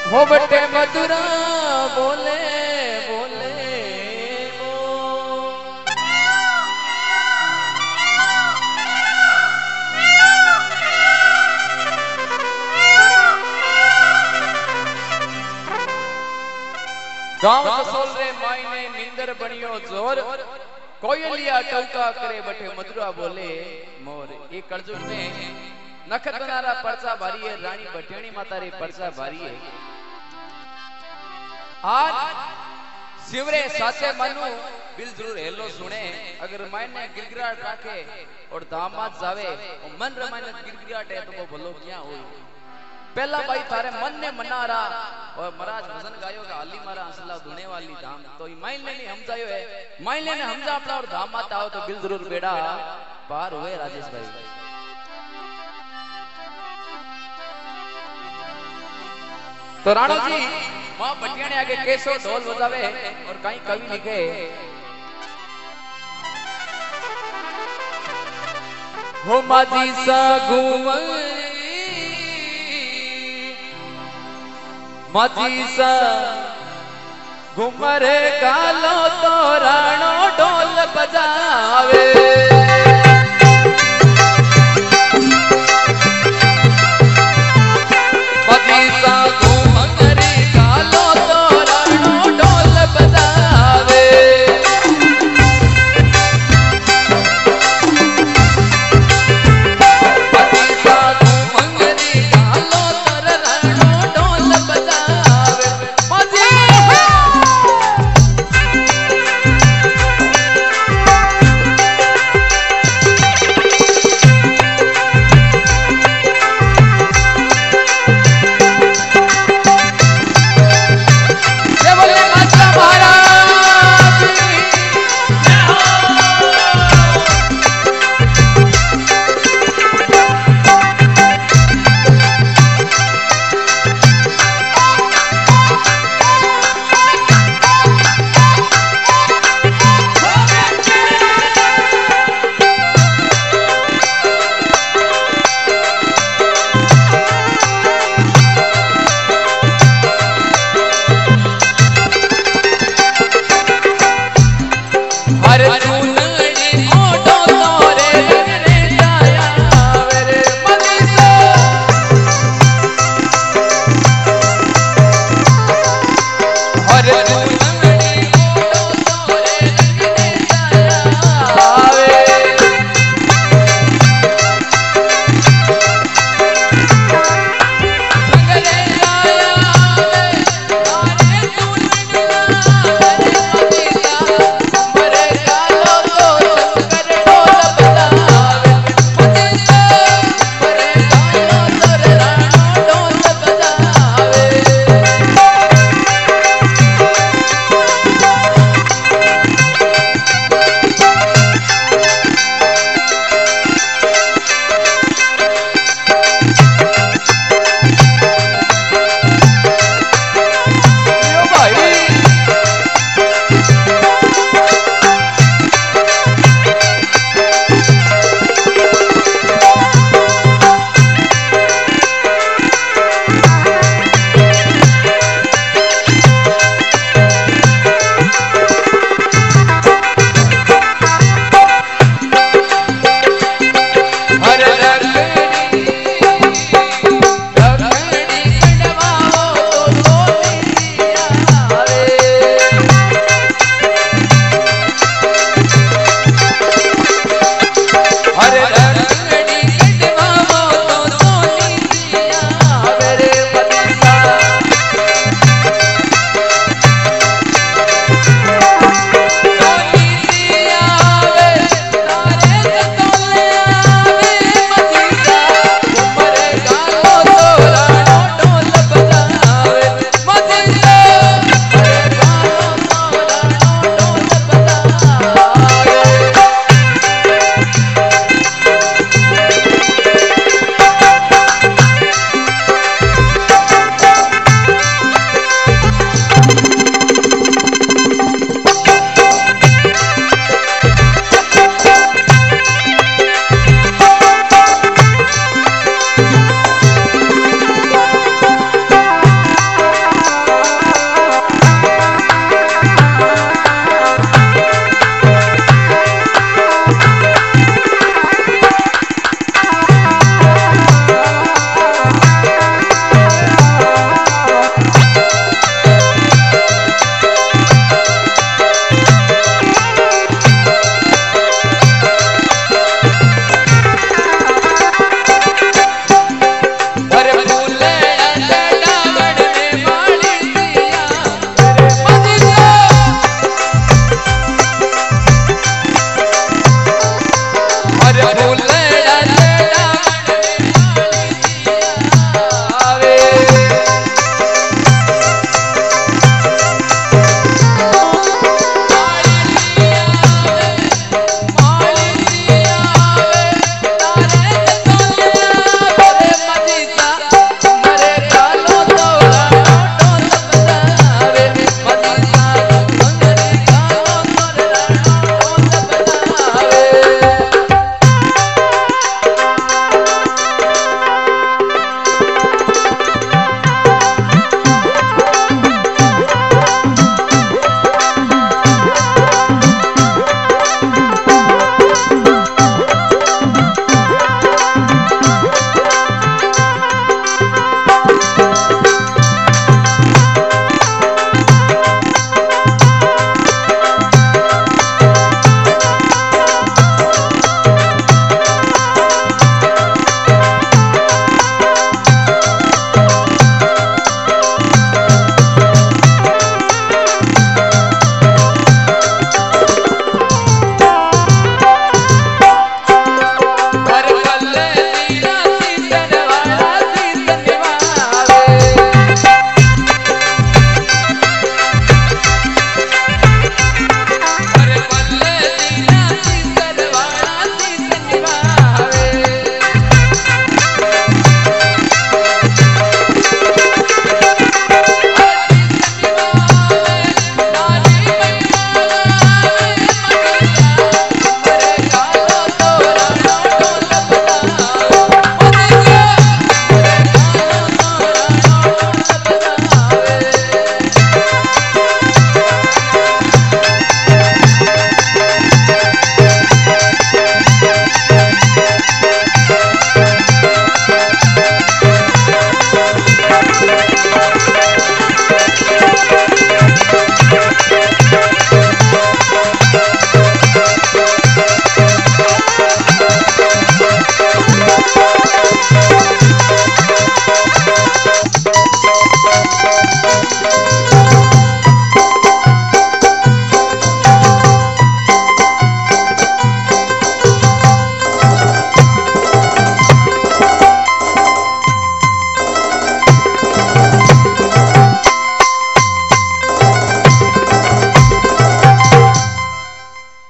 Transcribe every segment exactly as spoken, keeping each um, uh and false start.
हो बटे मधुरा बोले बोले वो गांव कसोल रे मायने नींदर बनियो जोर कोयलिया टौका करे बटे मधुरा बोले मोर। ये कलजुग में नखत बनारा परचा भारी है, रानी बटेणी माता रे परचा भारी है। आज शिवरे साचे मनु बिल जरूर हेलो सुने, अगर मायने गिरगिराट राखे और दामाद जावे और मन रे मायने गिरगिराट है तो वो भलो क्या होई। पहला भाई थारे मन ने मनारा और महाराज भजन गायो का हाली मारा हंसला धुने वाली धाम, तो ई माइले ने समझायो है, माइले ने समझा अपना और दामाद आओ तो बिल जरूर बेड़ा पार हुए। राजेश भाई तो राणा जी मां बटिया ने आगे कैसो ढोल बजावे और कहीं कवि लिखे हो माजी सा घूमरी माजी सा घुमरे गालो तो राणो ढोल बजावे माजी सा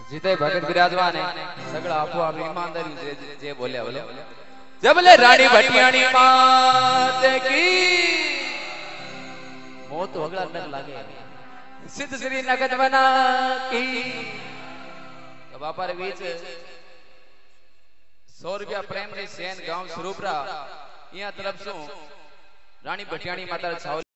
जीते भगत विराजमान है सगड़ा आपो आप ईमानदारी जे, जे बोलिया बोलो जबले रानी भटियाणी मात की मौत वगड़ा नग लागे सिद्ध श्री नगद बना की तो बापा रे बीच सौ रुपया प्रेम री सेन गांव स्वरूपरा यहाँ तरफ सु रानी भटियाणी माता